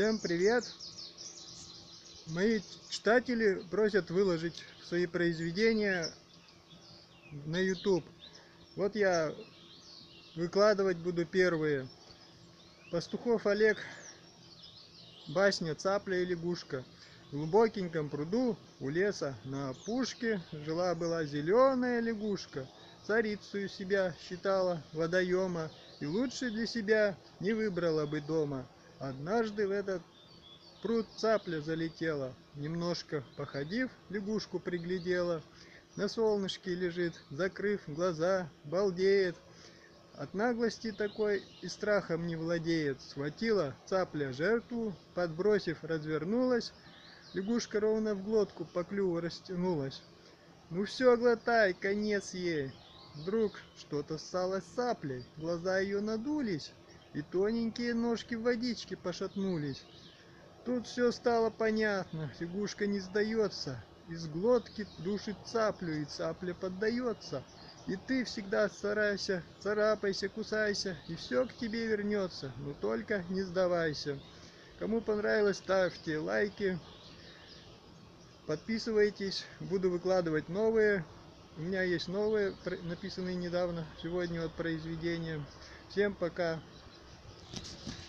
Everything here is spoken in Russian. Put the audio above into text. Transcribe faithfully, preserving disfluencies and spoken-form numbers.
Всем привет! Мои читатели просят выложить свои произведения на YouTube. Вот я выкладывать буду первые. Пастухов Олег. Басня «Цапля и лягушка». В глубокеньком пруду у леса на опушке жила-была зеленая лягушка. Царицею себя считала водоема и лучше для себя не выбрала бы дома. Однажды в этот пруд цапля залетела, немножко походив, лягушку приглядела. На солнышке лежит, закрыв глаза, балдеет. От наглости такой и страхом не владеет. Схватила цапля жертву, подбросив, развернулась. Лягушка ровно в глотку по клюву растянулась. Ну все, глотай, конец ей. Вдруг что-то стало с цаплей, глаза ее надулись, и тоненькие ножки в водичке пошатнулись. Тут все стало понятно, лягушка не сдается, из глотки душит цаплю, и цапля поддается. И ты всегда старайся, царапайся, кусайся, и все к тебе вернется, но только не сдавайся. Кому понравилось, ставьте лайки, подписывайтесь, буду выкладывать новые. У меня есть новые, написанные недавно, сегодня вот произведения. Всем пока!